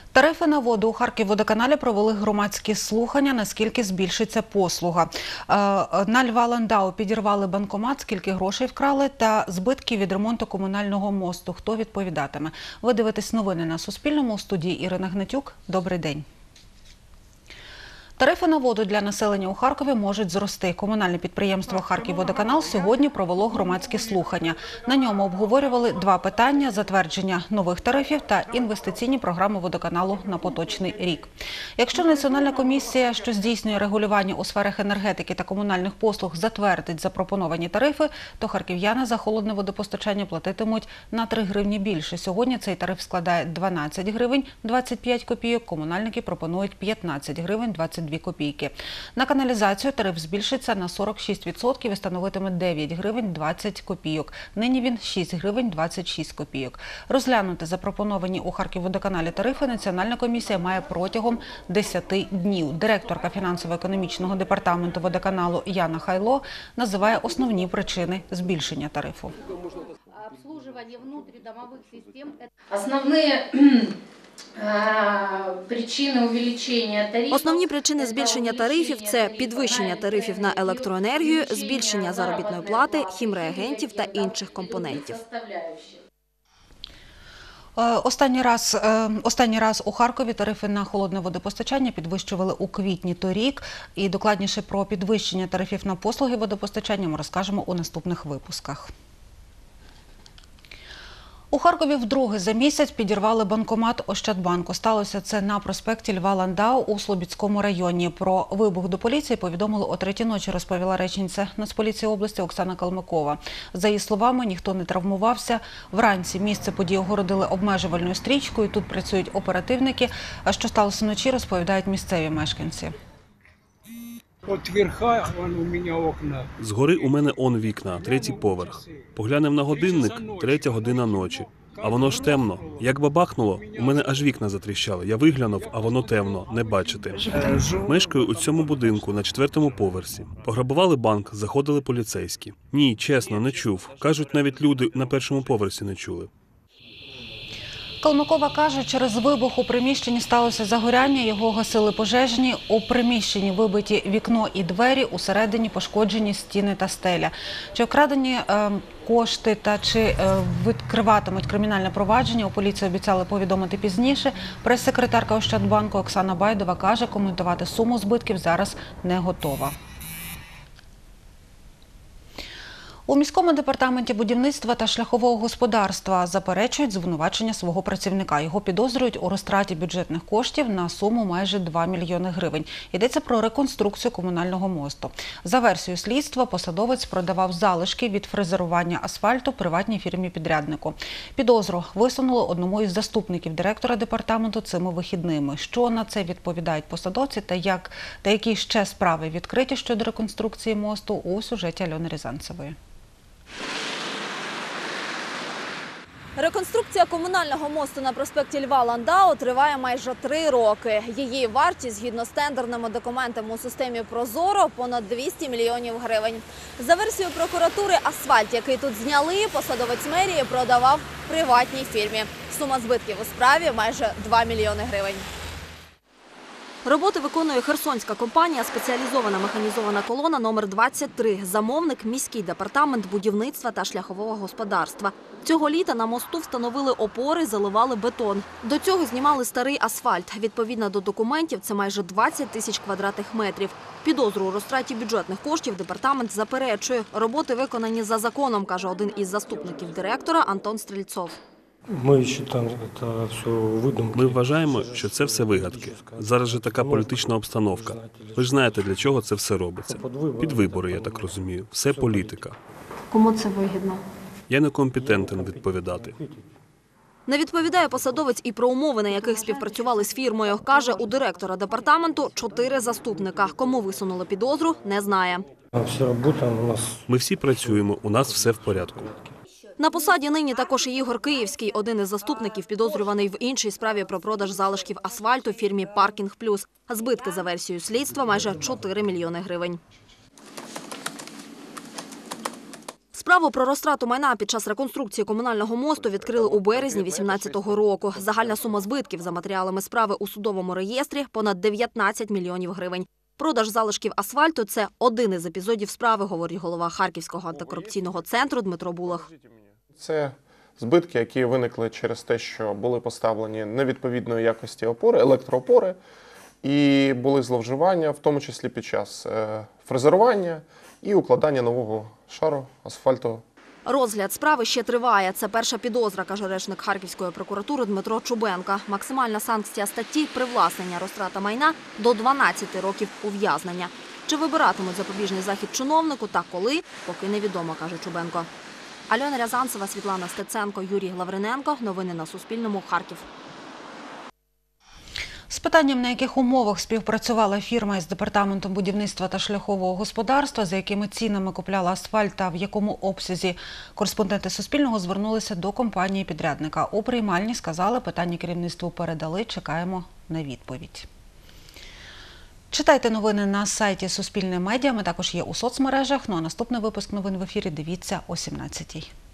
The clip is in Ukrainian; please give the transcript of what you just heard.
Тарифи на воду у Харківводоканалі провели громадські слухання, наскільки збільшиться послуга. На Льва Ландау підірвали банкомат, скільки грошей вкрали та збитки від ремонту комунального мосту. Хто відповідатиме? Ви дивитесь новини на Суспільному. У студії Ірина Гнатюк. Добрий день. Тарифи на воду для населення у Харкові можуть зрости. Комунальне підприємство «Харківводоканал» сьогодні провело громадські слухання. На ньому обговорювали два питання – затвердження нових тарифів та інвестиційні програми водоканалу на поточний рік. Якщо Національна комісія, що здійснює регулювання у сферах енергетики та комунальних послуг, затвердить запропоновані тарифи, то харків'яни за холодне водопостачання платитимуть на 3 гривні більше. Сьогодні цей тариф складає 12 гривень 25 копійок, комунальники пропонують 15 гривень 22 копійки. На каналізацію тариф збільшиться на 46% і становитиме 9 гривень 20 копійок. Нині він 6 гривень 26 копійок. Розглянути запропоновані у Харківводоканалі тарифи Національна комісія має протягом 10 днів. Директорка фінансово-економічного департаменту водоканалу Яна Хайло називає основні причини збільшення тарифу. Обслуживание внутридомовых систем. Основные Основні причини збільшення тарифів – це підвищення тарифів на електроенергію, збільшення заробітної плати, хімреагентів та інших компонентів. Останній раз у Харкові тарифи на холодне водопостачання підвищували у квітні торік. І докладніше про підвищення тарифів на послуги водопостачання ми розкажемо у наступних випусках. У Харкові вдруге за місяць підірвали банкомат Ощадбанку. Сталося це на проспекті Льва Ландау у Слобідському районі. Про вибух до поліції повідомили о 3-й ночі, розповіла речниця Нацполіції області Оксана Калмикова. За її словами, ніхто не травмувався. Вранці місце події огородили обмежувальною стрічкою. Тут працюють оперативники. А що сталося вночі, розповідають місцеві мешканці. От верха, вон у мене окна. Згори у мене вікна, 3-й поверх. Поглянем на годинник, 3-я година ночі. А воно ж темно. Як бабахнуло, у мене аж вікна затріщали. Я виглянув, а воно темно, не бачити. Мешкаю у цьому будинку на 4-му поверсі. Пограбували банк, заходили поліцейські. Ні, чесно, не чув. Кажуть, навіть люди на 1-му поверсі не чули. Калмикова каже, через вибух у приміщенні сталося загоряння, його гасили пожежні. У приміщенні вибиті вікно і двері, усередині пошкоджені стіни та стеля. Чи вкрадені кошти та чи відкриватимуть кримінальне провадження, у поліції обіцяли повідомити пізніше. Прес-секретарка Ощадбанку Оксана Байдова каже, коментувати суму збитків зараз не готова. У міському департаменті будівництва та шляхового господарства заперечують звинувачення свого працівника. Його підозрюють у розтраті бюджетних коштів на суму майже 2 мільйони гривень. Йдеться про реконструкцію комунального мосту. За версією слідства, посадовець продавав залишки від фрезерування асфальту приватній фірмі-підряднику. Підозру висунули одному із заступників директора департаменту цими вихідними. Що на це відповідають посадовці та які ще справи відкриті щодо реконструкції мосту у сюжеті Альони Рязанцевої. Реконструкція комунального мосту на проспекті Льва Ландау триває майже 3 роки. Її вартість, згідно з тендерними документами у системі «Прозоро», понад 200 мільйонів гривень. За версією прокуратури, асфальт, який тут зняли, посадовець мерії продавав приватній фірмі. Сума збитків у справі – майже 2 мільйони гривень. Роботи виконує херсонська компанія «Спеціалізована механізована колона номер 23». Замовник – міський департамент будівництва та шляхового господарства. Цього літа на мосту встановили опори, заливали бетон. До цього знімали старий асфальт. Відповідно до документів, це майже 20 тисяч квадратних метрів. Підозру у розтраті бюджетних коштів департамент заперечує. Роботи виконані за законом, каже один із заступників директора Антон Стрільцов. Ми вважаємо, що це все вигадки. Зараз же така політична обстановка. Ви ж знаєте, для чого це все робиться. Під вибори, я так розумію. Все політика. Кому це вигідно? Я не компетентен відповідати. Не відповідає посадовець і про умови, на яких співпрацювали з фірмою. Каже, у директора департаменту 4 заступника. Кому висунули підозру, не знає. Ми всі працюємо, у нас все в порядку. На посаді нині також і Ігор Київський, один із заступників, підозрюваний в іншій справі про продаж залишків асфальту фірмі «Паркінг Плюс». Збитки за версією слідства – майже 4 мільйони гривень. Справу про розтрату майна під час реконструкції комунального мосту відкрили у березні 2018 року. Загальна сума збитків за матеріалами справи у судовому реєстрі – понад 19 мільйонів гривень. Продаж залишків асфальту – це один із епізодів справи, говорить голова Харківського антикорупційного центру Дмитро Булах. Це збитки, які виникли через те, що були поставлені невідповідної якості опори, електроопори, і були зловживання, в тому числі під час фрезерування і укладання нового шару асфальту. Розгляд справи ще триває. Це перша підозра, каже речник Харківської прокуратури Дмитро Чубенко. Максимальна санкція статті – привласнення розтрата майна до 12 років ув'язнення. Чи вибиратимуть запобіжний захід чиновнику та коли – поки невідомо, каже Чубенко. Альона Рязанцева, Світлана Стеценко, Юрій Лавриненко. Новини на Суспільному. Харків. З питанням, на яких умовах співпрацювала фірма із департаментом будівництва та шляхового господарства, за якими цінами купляла асфальт та в якому обсязі, кореспонденти Суспільного звернулися до компанії-підрядника. У приймальні сказали, питання керівництву передали, чекаємо на відповідь. Читайте новини на сайті Суспільне Медіа, ми також є у соцмережах. Ну а наступний випуск новин в ефірі дивіться о 17-й.